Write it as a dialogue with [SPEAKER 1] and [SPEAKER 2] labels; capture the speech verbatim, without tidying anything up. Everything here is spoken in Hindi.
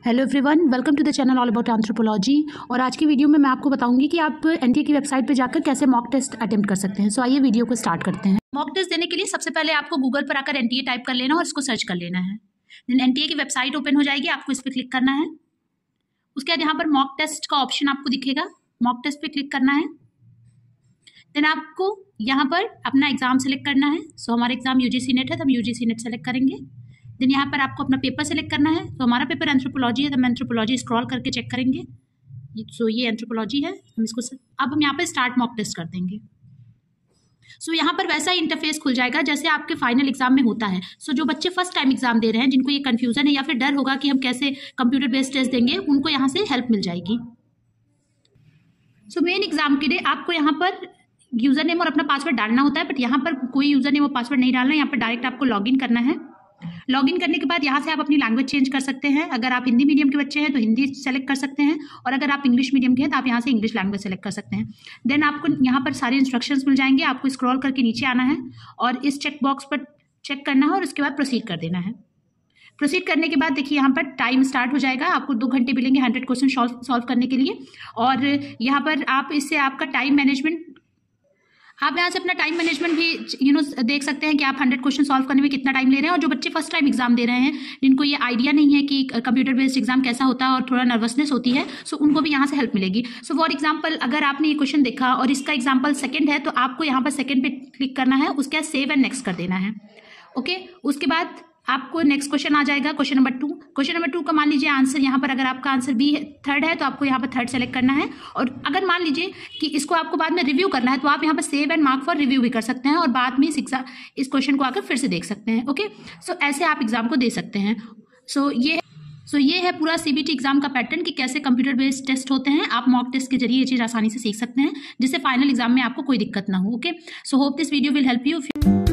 [SPEAKER 1] Hello everyone, welcome to the channel all about anthropology. और आज की वीडियो में मैं आपको बताऊंगी कि आप एनटीए की वेबसाइट पर जाकर कैसे मॉक टेस्ट अटेम्प्ट कर सकते हैं। सो आइए वीडियो को स्टार्ट करते हैं। मॉक टेस्ट देने के लिए सबसे पहले आपको गूगल पर आकर एनटीए टाइप कर लेना और इसको सर्च कर लेना है। देन एनटीए की वेबसाइट ओपन हो जाएगी, आपको इस पर क्लिक करना है। उसके बाद यहाँ पर मॉक टेस्ट का ऑप्शन आपको दिखेगा, मॉक टेस्ट पे क्लिक करना है। देन आपको यहाँ पर अपना एग्जाम सेलेक्ट करना है। सो हमारा एग्जाम यूजीसी नेट है तो हम यूजीसी नेट सेलेक्ट करेंगे। देन यहाँ पर आपको अपना पेपर सेलेक्ट करना है। तो हमारा पेपर एंथ्रोपोलॉजी है तो हम एंथ्रोपोलॉजी स्क्रॉल करके चेक करेंगे। सो ये एंथ्रोपोलॉजी है, हम इसको अब हम यहाँ पर स्टार्ट मॉक टेस्ट कर देंगे। सो यहाँ पर वैसा इंटरफेस खुल जाएगा जैसे आपके फाइनल एग्जाम में होता है। सो जो बच्चे फर्स्ट टाइम एग्जाम दे रहे हैं, जिनको ये कंफ्यूजन है या फिर डर होगा कि हम कैसे कंप्यूटर बेस्ड टेस्ट देंगे, उनको यहाँ से हेल्प मिल जाएगी। सो मेन एग्जाम के लिए आपको यहाँ पर यूजर नेम और अपना पासवर्ड डालना होता है, बट यहाँ पर कोई यूजर नेम और पासवर्ड नहीं डालना है। यहाँ पर डायरेक्ट आपको लॉगिन करना है। लॉगिन करने के बाद यहाँ से आप अपनी लैंग्वेज चेंज कर सकते हैं। अगर आप हिंदी मीडियम के बच्चे हैं तो हिंदी सेलेक्ट कर सकते हैं, और अगर आप इंग्लिश मीडियम के हैं तो आप यहाँ से इंग्लिश लैंग्वेज सेलेक्ट कर सकते हैं। देन आपको यहाँ पर सारे इंस्ट्रक्शंस मिल जाएंगे। आपको स्क्रॉल करके नीचे आना है और इस चेक बॉक्स पर चेक करना है और उसके बाद प्रोसीड कर देना है। प्रोसीड करने के बाद देखिए यहाँ पर टाइम स्टार्ट हो जाएगा। आपको दो घंटे मिलेंगे हंड्रेड क्वेश्चन सॉल्व सॉल्व करने के लिए। और यहाँ पर आप इससे आपका टाइम मैनेजमेंट, आप यहाँ से अपना टाइम मैनेजमेंट भी यू नो देख सकते हैं कि आप हंड्रेड क्वेश्चन सॉल्व करने में कितना टाइम ले रहे हैं। और जो बच्चे फर्स्ट टाइम एग्जाम दे रहे हैं, जिनको ये आइडिया नहीं है कि कंप्यूटर बेस्ड एग्जाम कैसा होता है और थोड़ा नर्वसनेस होती है, सो उनको भी यहाँ से हेल्प मिलेगी। सो फॉर एग्जाम्पल, अगर आपने ये क्वेश्चन देखा और इसका एग्जाम्पल सेकेंड है तो आपको यहाँ पर सेकेंड पे क्लिक करना है, उसके बाद सेव एंड नेक्स्ट कर देना है। ओके, उसके बाद आपको नेक्स्ट क्वेश्चन आ जाएगा, question number two. Question number two का मान लीजिए आंसर यहाँ पर, अगर आपका आंसर बी थर्ड है तो आपको यहाँ पर थर्ड सेलेक्ट करना है। और अगर मान लीजिए कि इसको आपको बाद में रिव्यू करना है तो आप यहाँ पर save and mark for review भी कर सकते हैं और बाद में इस एग्जाम इस क्वेश्चन को आकर फिर से देख सकते हैं। ओके, सो so, ऐसे आप एग्जाम को दे सकते हैं। सो so, ये सो so, ये है पूरा सीबीटी एग्जाम का पैटर्न कि कैसे कंप्यूटर बेस्ड टेस्ट होते हैं। आप मॉक टेस्ट के जरिए ये चीज़ आसानी से सीख सकते हैं, जिससे फाइनल एग्जाम में आपको कोई दिक्कत ना हो। Okay, so hope this video will help you.